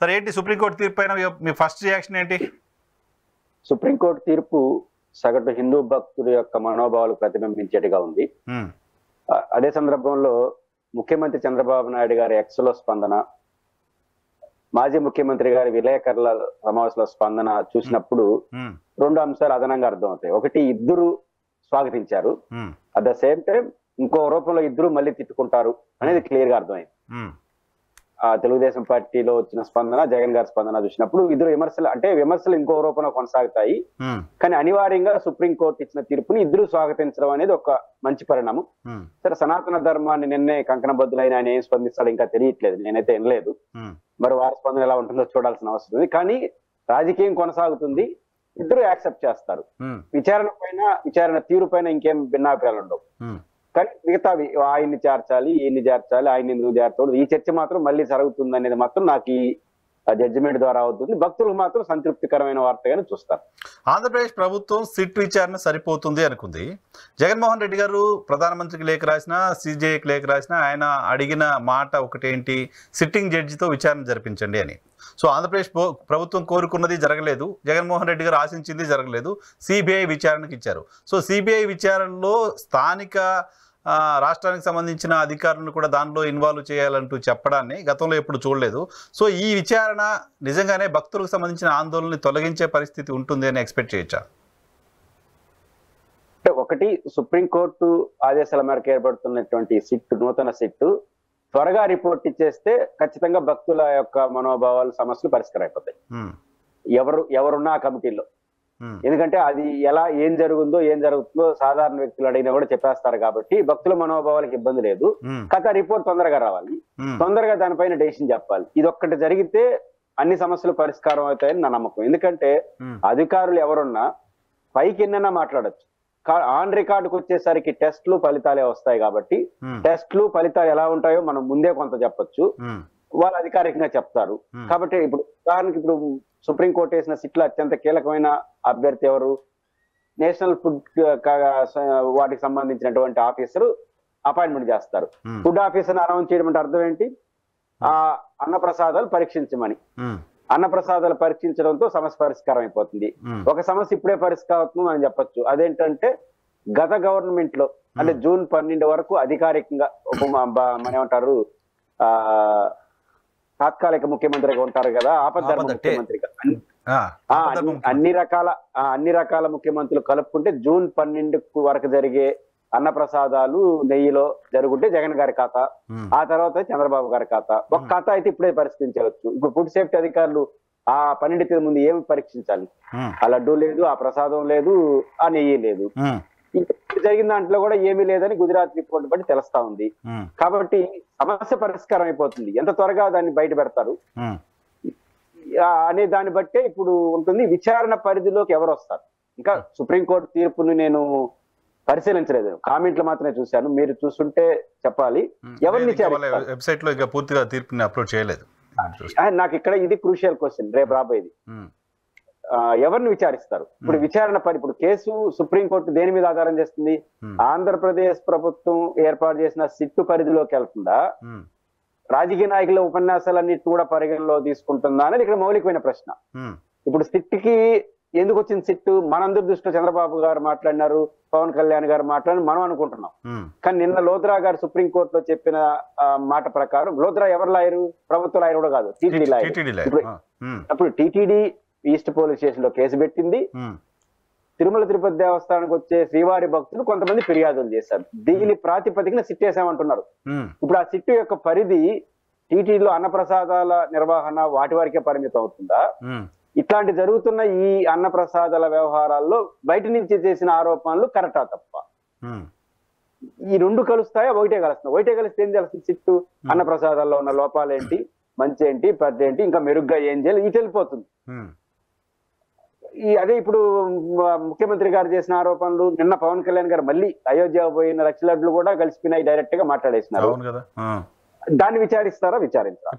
సరే, ఏంటి సుప్రీంకోర్టు తీర్పు పైన మీ ఫస్ట్ రియాక్షన్ ఏంటి? సుప్రీంకోర్టు తీర్పు సగటు హిందూ భక్తుల యొక్క మనోభావాలు ప్రతిబింబించేట్టుగా ఉంది. అదే సందర్భంలో ముఖ్యమంత్రి చంద్రబాబు నాయుడు గారి ఎక్స్లో స్పందన, మాజీ ముఖ్యమంత్రి గారి విలేకరుల సమావేశంలో స్పందన చూసినప్పుడు రెండు అంశాలు అదనంగా అర్థమవుతాయి. ఒకటి, ఇద్దరు స్వాగతించారు, అట్ ద సేమ్ టైం ఇంకో రూపంలో ఇద్దరు మళ్ళీ తిట్టుకుంటారు అనేది క్లియర్ గా అర్థమైంది. ఆ తెలుగుదేశం పార్టీలో వచ్చిన స్పందన, జగన్ గారి స్పందన చూసినప్పుడు ఇద్దరు విమర్శలు ఇంకో రూపంలో కొనసాగుతాయి. కానీ అనివార్యంగా సుప్రీంకోర్టు ఇచ్చిన తీర్పుని ఇద్దరు స్వాగతించడం అనేది ఒక మంచి పరిణామం. సరే, సనాతన ధర్మాన్ని నిన్నే కంకణబద్దులైన ఆయన ఏం స్పందిస్తాడు ఇంకా తెలియట్లేదు, నేనైతే వినలేదు. మరి వారి స్పందన ఎలా ఉంటుందో చూడాల్సిన అవసరం ఉంది. కానీ రాజకీయం కొనసాగుతుంది, ఇద్దరు యాక్సెప్ట్ చేస్తారు. విచారణ తీరు పైన ఇంకేం భిన్నాభిప్రాయాలు ఉండవు. కానీ మిగతావి ఆయన్ని చేర్చాలి, ఈయన్ని చేర్చాలి, ఆయన ఎందుకు చేర్చకూడదు, ఈ చర్చ మాత్రం మళ్ళీ జరుగుతుంది అనేది మాత్రం నాకు ఈ జడ్జిమెంట్ ద్వారా అవుతుంది. భక్తులకు మాత్రం సంతృప్తికరమైన వార్తగానే చూస్తారు. ఆంధ్రప్రదేశ్ ప్రభుత్వం సిట్ విచారణ సరిపోతుంది అనుకుంది. జగన్మోహన్ రెడ్డి గారు ప్రధానమంత్రికి లేఖ రాసినా, సిజేఐకి లేఖ రాసినా ఆయన అడిగిన మాట ఒకటేంటి, సిట్టింగ్ జడ్జితో విచారణ జరిపించండి అని. సో ఆంధ్రప్రదేశ్ ప్రభుత్వం కోరుకున్నది జరగలేదు, జగన్మోహన్ రెడ్డి గారు ఆశించింది జరగలేదు, సిబిఐ విచారణకు ఇచ్చారు. సో సిబిఐ విచారణలో స్థానిక రాష్ట్రానికి సంబంధించిన అధికారులను కూడా దానిలో ఇన్వాల్వ్ చేయాలంటూ చెప్పడాన్ని గతంలో ఎప్పుడు చూడలేదు. సో ఈ విచారణ నిజంగానే భక్తులకు సంబంధించిన ఆందోళనని తొలగించే పరిస్థితి ఉంటుంది అని ఎక్స్పెక్ట్ చేయొచ్చా? ఒకటి, సుప్రీంకోర్టు ఆదేశాల మేరకు ఏర్పడుతున్నటువంటి నూతన సిట్టు త్వరగా రిపోర్ట్ ఇచ్చేస్తే ఖచ్చితంగా భక్తుల యొక్క మనోభావాలు, సమస్యలు పరిష్కారం అయిపోతాయి ఎవరున్నా ఆ కమిటీలో. ఎందుకంటే అది ఏం జరుగుతుందో సాధారణ వ్యక్తులు అడిగినా కూడా చెప్పేస్తారు కాబట్టి భక్తుల మనోభావాలకు ఇబ్బంది లేదు. కథ రిపోర్ట్ తొందరగా రావాలి, తొందరగా దానిపైన డెసిషన్ చెప్పాలి. ఇది ఒక్కటి జరిగితే అన్ని సమస్యలు పరిష్కారం అవుతాయని నా నమ్మకం. ఎందుకంటే అధికారులు ఎవరున్నా పైకి ఎన్నైనా మాట్లాడచ్చు, ఆన్ రికార్డుకు వచ్చేసరికి టెస్ట్లు ఫలితాలే వస్తాయి కాబట్టి టెస్ట్లు ఫలితాలు ఎలా ఉంటాయో మనం ముందే కొంత చెప్పొచ్చు, వాళ్ళు అధికారికంగా చెప్తారు. కాబట్టి ఇప్పుడు ఉదాహరణకి ఇప్పుడు సుప్రీంకోర్టు వేసిన సిట్లో అత్యంత కీలకమైన అభ్యర్థి ఎవరు? నేషనల్ ఫుడ్ వాటికి సంబంధించినటువంటి ఆఫీసర్ అపాయింట్మెంట్ చేస్తారు. ఫుడ్ ఆఫీసర్ అనౌన్స్ చేయడం అంటే అర్థం ఏంటి? ఆ అన్నప్రసాదాలు పరీక్షించమని. అన్నప్రసాదాలు పరీక్షించడంతో సమస్య పరిష్కారం అయిపోతుంది. ఒక సమస్య ఇప్పుడే పరిష్కారం అవుతుంది అని చెప్పొచ్చు. అదేంటంటే గత గవర్నమెంట్ లో అంటే జూన్ 12 వరకు అధికారికంగా మన ఏమంటారు తాత్కాలిక ముఖ్యమంత్రిగా ఉంటారు కదా, ఆపద్ధర్మ ముఖ్యమంత్రిగా అన్ని రకాల ముఖ్యమంత్రులు కలుపుకుంటే జూన్ 12 వరకు జరిగే అన్నప్రసాదాలు నెయ్యిలో జరుగుంటే జగన్ గారి ఖాతా, ఆ తర్వాత చంద్రబాబు గారి ఖాతా. ఒక ఖాతా అయితే ఇప్పుడే పరిష్కరించవచ్చు. ఇప్పుడు ఫుడ్ సేఫ్టీ అధికారులు ఆ 12 తేదీ ముందు ఏమి పరీక్షించాలి? ఆ లడ్డూ లేదు, ఆ ప్రసాదం లేదు, ఆ నెయ్యి లేదు. జరిగిన దాంట్లో కూడా ఏమీ లేదని గుజరాత్ రిపోర్ట్ బట్టి తెలుస్తా ఉంది. కాబట్టి సమస్య పరిష్కారం అయిపోతుంది. ఎంత త్వరగా దాన్ని బయట పెడతారు అనే దాన్ని బట్టే ఇప్పుడు ఉంటుంది. విచారణ పరిధిలోకి ఎవరు వస్తారు? ఇంకా సుప్రీంకోర్టు తీర్పుని నేను పరిశీలించలేదు, కామెంట్లు మాత్రమే చూశాను. మీరు చూస్తుంటే చెప్పాలి. ఎవరిని వెబ్సైట్ లో పూర్తిగా తీర్పుని అప్లోడ్ చేయలేదు. నాకు ఇక్కడ ఇది క్రూషియల్ క్వశ్చన్ రేపు రాబోయేది. ఎవరిని విచారిస్తారు? ఇప్పుడు కేసు సుప్రీంకోర్టు దేని మీద ఆధారం చేస్తుంది? ఆంధ్రప్రదేశ్ ప్రభుత్వం ఏర్పాటు చేసిన సిట్టు పరిధిలోకి వెళ్తుందా, రాజకీయ నాయకుల ఉపన్యాసాలన్నిటి కూడా పరిగణలో తీసుకుంటుందా అనేది ఇక్కడ మౌలికమైన ప్రశ్న. ఇప్పుడు సిట్కి ఎందుకు వచ్చింది సిట్టు? మనందరి దృష్టిలో చంద్రబాబు గారు మాట్లాడినారు, పవన్ కళ్యాణ్ గారు మాట్లాడి మనం అనుకుంటున్నాం. కానీ నిన్న లోద్రా గారు సుప్రీంకోర్టులో చెప్పిన మాట ప్రకారం, లోద్రా ఎవరు లాయరు? ప్రభుత్వ లాయర్ కూడా కాదు, టీటీడీ లాయర్. అప్పుడు టీటీడీ ఈస్ట్ పోలీస్ స్టేషన్ లో కేసు పెట్టింది. తిరుమల తిరుపతి దేవస్థానానికి వచ్చే శ్రీవారి భక్తులు కొంతమంది ఫిర్యాదులు చేశారు. దీని ప్రాతిపదికన సిట్ వేసామంటున్నారు. ఇప్పుడు ఆ సిట్టు యొక్క పరిధి టీటీడీలో అన్నప్రసాదాల నిర్వహణ వాటి వరకే పరిమితం అవుతుందా? ఇట్లాంటి జరుగుతున్న ఈ అన్నప్రసాదాల వ్యవహారాల్లో బయట నుంచి చేసిన ఆరోపణలు కరెక్టా తప్ప? ఈ రెండు కలుస్తాయా? ఒకటే కలుస్తాయి. ఒకటే కలిస్తే ఏం తెలుస్తుంది? సిట్టు అన్నప్రసాదాల్లో ఉన్న లోపాలేంటి, మంచి ఏంటి, పెద్ద ఏంటి, ఇంకా మెరుగ్గా ఏం చేయాలి, ఇది వెళ్ళిపోతుంది. అదే ఇప్పుడు ముఖ్యమంత్రి గారు చేసిన ఆరోపణలు, నిన్న పవన్ కళ్యాణ్ గారు మళ్ళీ అయోధ్య పోయిన లక్ష లడ్లు కూడా కలిసిపోయినాయి డైరెక్ట్ గా మాట్లాడేసినారు. దాన్ని విచారిస్తారా? విచారించారా?